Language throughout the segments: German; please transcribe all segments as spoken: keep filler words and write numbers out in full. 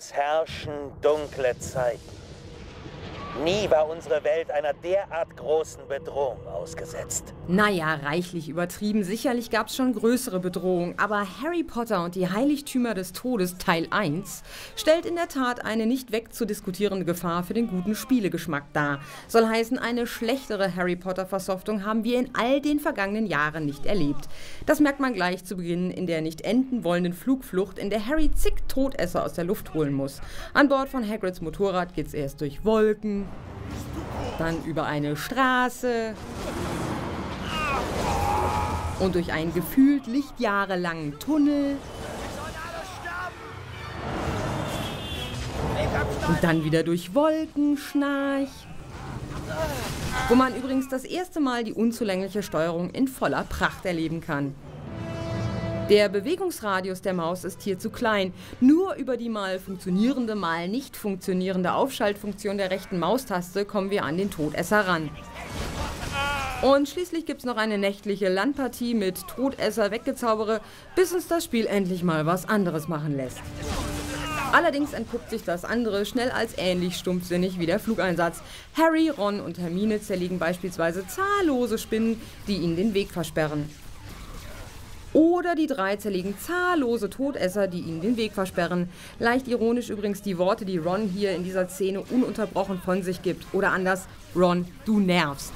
Es herrschen dunkle Zeiten. Nie war unsere Welt einer derart großen Bedrohung ausgesetzt. Naja, reichlich übertrieben. Sicherlich gab es schon größere Bedrohungen. Aber Harry Potter und die Heiligtümer des Todes Teil eins stellt in der Tat eine nicht wegzudiskutierende Gefahr für den guten Spielegeschmack dar. Soll heißen, eine schlechtere Harry Potter-Versoftung haben wir in all den vergangenen Jahren nicht erlebt. Das merkt man gleich zu Beginn in der nicht enden wollenden Flugflucht, in der Harry zig Todesser aus der Luft holen muss. An Bord von Hagrids Motorrad geht's erst durch Wolken, dann über eine Straße und durch einen gefühlt lichtjahrelangen Tunnel und dann wieder durch Wolken, Schnarch, wo man übrigens das erste Mal die unzulängliche Steuerung in voller Pracht erleben kann. Der Bewegungsradius der Maus ist hier zu klein. Nur über die mal funktionierende, mal nicht funktionierende Aufschaltfunktion der rechten Maustaste kommen wir an den Todesser ran. Und schließlich gibt es noch eine nächtliche Landpartie mit Todesser weggezaubere, bis uns das Spiel endlich mal was anderes machen lässt. Allerdings entpuppt sich das andere schnell als ähnlich stumpfsinnig wie der Flugeinsatz. Harry, Ron und Hermine zerlegen beispielsweise zahllose Spinnen, die ihnen den Weg versperren. Oder die drei zerlegen zahllose Todesser, die ihnen den Weg versperren. Leicht ironisch übrigens die Worte, die Ron hier in dieser Szene ununterbrochen von sich gibt. Oder anders, Ron, du nervst.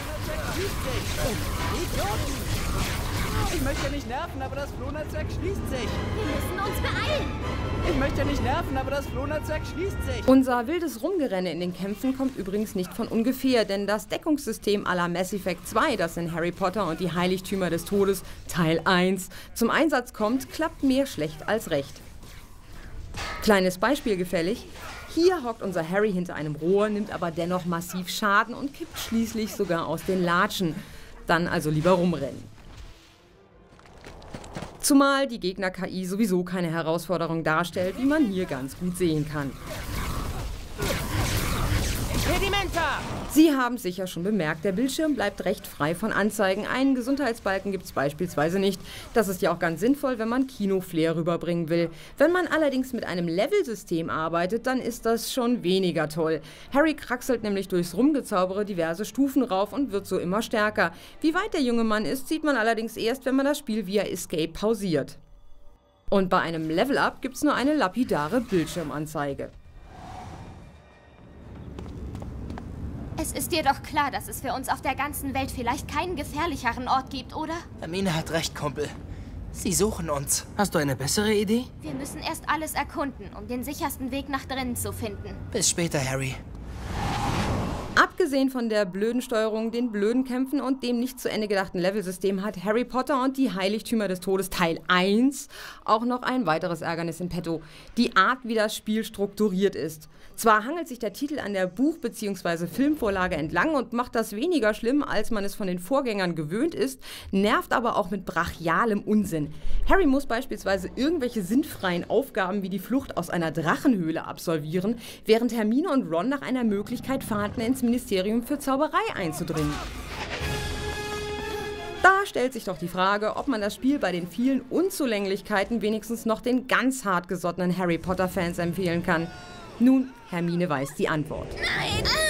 Ich möchte nicht nerven, aber das Flohnetzwerk schließt sich. Wir müssen uns beeilen. Ich möchte nicht nerven, aber das Flohnetzwerk schließt sich. Unser wildes Rumgerenne in den Kämpfen kommt übrigens nicht von ungefähr, denn das Deckungssystem à la Mass Effect zwei, das in Harry Potter und die Heiligtümer des Todes Teil eins zum Einsatz kommt, klappt mehr schlecht als recht. Kleines Beispiel gefällig. Hier hockt unser Harry hinter einem Rohr, nimmt aber dennoch massiv Schaden und kippt schließlich sogar aus den Latschen. Dann also lieber rumrennen. Zumal die Gegner-K I sowieso keine Herausforderung darstellt, wie man hier ganz gut sehen kann. Impedimenta! Sie haben es sicher schon bemerkt, der Bildschirm bleibt recht frei von Anzeigen. Einen Gesundheitsbalken gibt es beispielsweise nicht. Das ist ja auch ganz sinnvoll, wenn man Kino-Flair rüberbringen will. Wenn man allerdings mit einem Level-System arbeitet, dann ist das schon weniger toll. Harry kraxelt nämlich durchs Rumgezaubere diverse Stufen rauf und wird so immer stärker. Wie weit der junge Mann ist, sieht man allerdings erst, wenn man das Spiel via Escape pausiert. Und bei einem Level-Up gibt es nur eine lapidare Bildschirmanzeige. Es ist dir doch klar, dass es für uns auf der ganzen Welt vielleicht keinen gefährlicheren Ort gibt, oder? Hermine hat recht, Kumpel. Sie suchen uns. Hast du eine bessere Idee? Wir müssen erst alles erkunden, um den sichersten Weg nach drinnen zu finden. Bis später, Harry. Abgesehen von der blöden Steuerung, den blöden Kämpfen und dem nicht zu Ende gedachten Levelsystem hat Harry Potter und die Heiligtümer des Todes Teil eins auch noch ein weiteres Ärgernis in petto. Die Art, wie das Spiel strukturiert ist. Zwar hangelt sich der Titel an der Buch- bzw. Filmvorlage entlang und macht das weniger schlimm, als man es von den Vorgängern gewöhnt ist, nervt aber auch mit brachialem Unsinn. Harry muss beispielsweise irgendwelche sinnfreien Aufgaben wie die Flucht aus einer Drachenhöhle absolvieren, während Hermine und Ron nach einer Möglichkeit fahnden, ins Ministerium für Zauberei einzudringen. Da stellt sich doch die Frage, ob man das Spiel bei den vielen Unzulänglichkeiten wenigstens noch den ganz hartgesottenen Harry Potter-Fans empfehlen kann. Nun, Hermine weiß die Antwort. Nein!